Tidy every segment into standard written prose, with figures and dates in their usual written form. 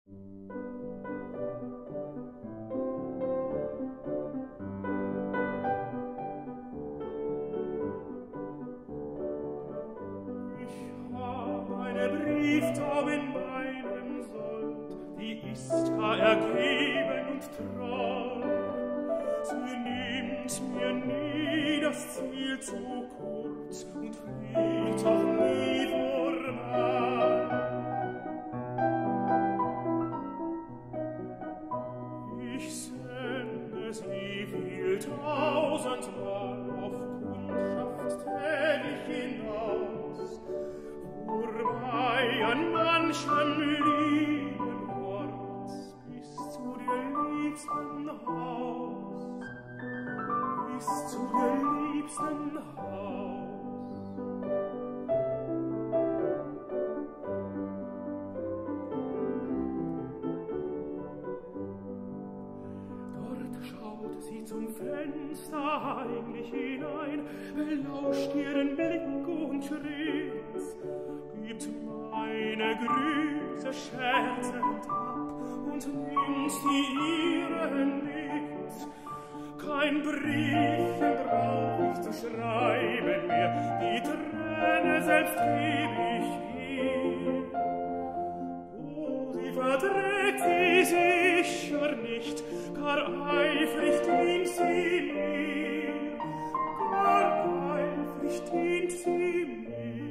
Brieftaube in meinem Sold, die ist gar ergeben und treu. Sie nimmt mir nie das Ziel zu kurz und fliegt auch nie vorbei. Ich sende sie viel tausendmal auf Kundschaft täglich hinaus, vorbei an manchem lieben Ort, bis zu dir liebsten Haus, bis zu dir liebsten Haus. Dort schaut sie zum Fenster heimlich hinein, belauscht ihren Blick und Schritt, gibt meine Grüße scherzend ab und nimmt sie ihren mit. Kein Briefchen brauch ich zu schreiben mehr, die Träne selbst geb ich ihr. Oh, sie verträgt sie sicher nicht, gar eifrig dient sie mir, gar eifrig dient sie mir.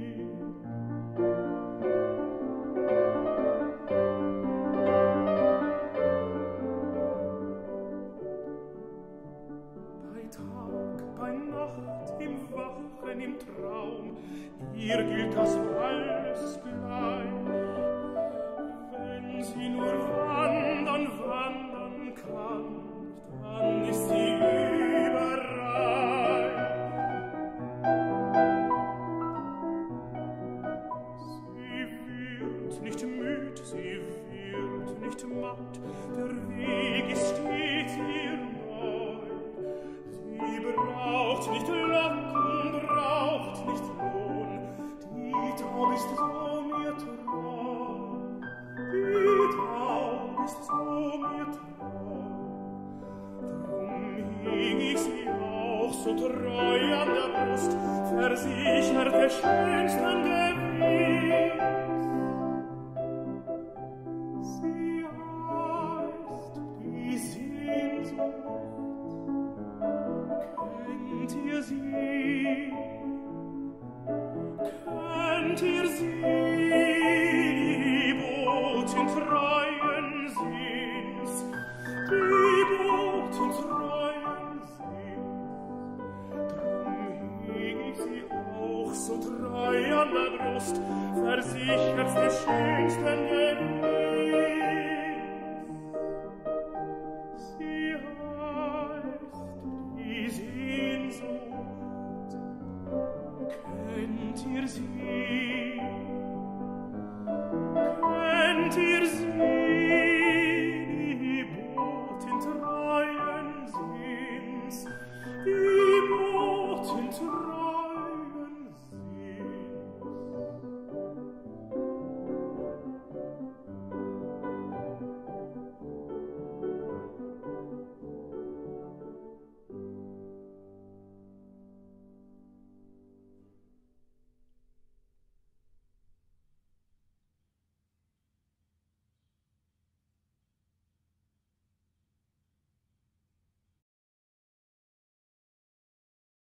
Im Traum, ihr gilt das alles gleich. Wenn sie nur wandern kann, dann ist sie überreich. Sie wird nicht müd, sie wird nicht matt, der Weg ist stets ihr neu. Sie braucht nicht Locken, braucht nicht Lohn, die Taube ist so mir treu, die Taube ist so mir treu. Drum hing ich sie auch so treu an der Brust, versichert der schönsten Gewinn. Sie heißt die Sehnsucht. Kennt ihr sie? Kennt ihr sie? Die Boten treuen Sinns, die Boten treuen Sinns. Drum heg ich sie auch so treu an der Brust, versichert der schönsten Gewinn. Sie heißt die Sehnsucht. Kennt ihr sie? Kennt ihr sie?